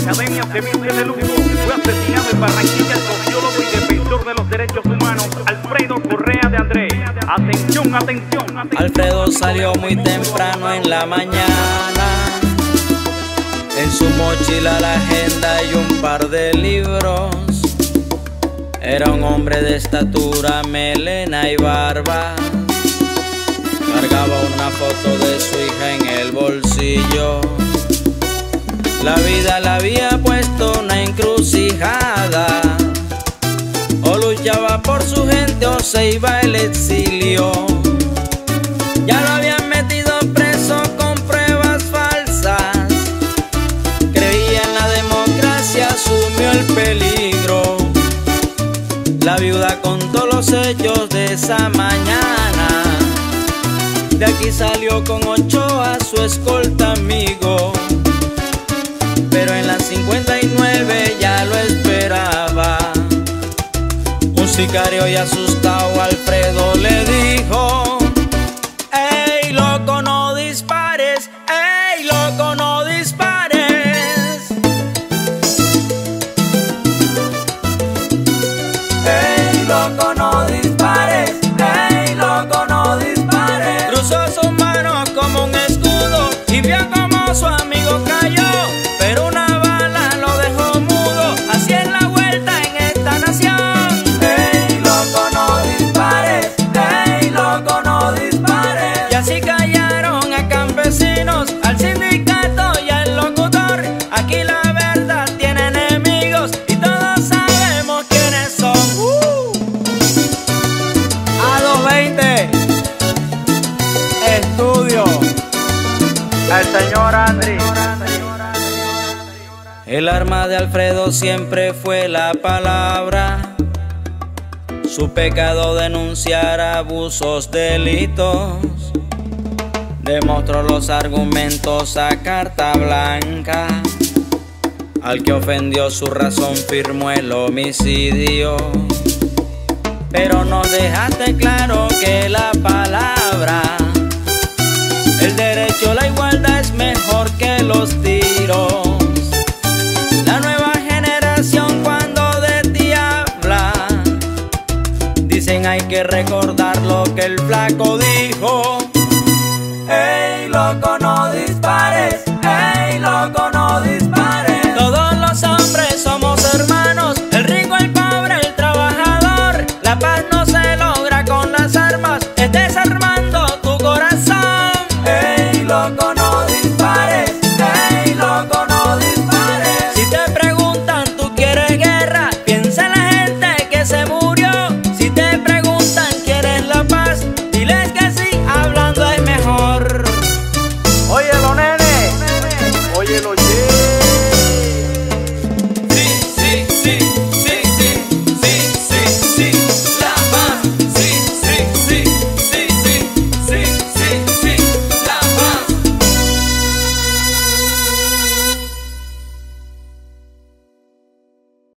academia se viste de lujo. Fue asesinado en Barranquilla el sociólogo y defensor de los derechos humanos, Alfredo Correa de Andrés. Atención, atención, atención. Alfredo salió muy temprano en la mañana. En su mochila la agenda y un par de libros. Era un hombre de estatura, melena y barba. Cargaba una foto de su hija en el bolsillo. La vida le había puesto una encrucijada. O luchaba por su gente o se iba al exilio. Ya lo habían metido preso con pruebas falsas. Creía en la democracia, asumió el peligro. La viuda contó los hechos de esa mañana. De aquí salió con Ochoa, su escolta amigo. Pero en las 59 ya lo esperaba. Un sicario y asustado Alfredo le dijo: ¡Ey, loco, no dispares! ¡Ey, loco, no dispares! ¡Ey, loco, no dispares! ¡Ey, loco, no dispares! Cruzó sus manos como un escudo y vio como su amigo cayó. Pero una bala lo dejó mudo, así es la vuelta en esta nación. ¡Ey, loco, no dispares! ¡Ey, loco, no dispares! Y así callaron a campesinos, al sindicato y al locutor. Aquí la verdad tiene enemigos y todos sabemos quiénes son. A220 Estudio. El señor Andri. El arma de Alfredo siempre fue la palabra. Su pecado denunciar abusos, delitos. Demostró los argumentos a carta blanca. Al que ofendió su razón firmó el homicidio. Pero nos dejaste claro que la palabra, el derecho a la igualdad es mejor que los tiros. La nueva generación cuando de ti habla, dicen hay que recordar lo que el flaco dijo. ¡Ey, loco, no dispares! ¡Ey, loco, no dispares! Todos los hombres somos hermanos, el rico, el pobre, el trabajador. La paz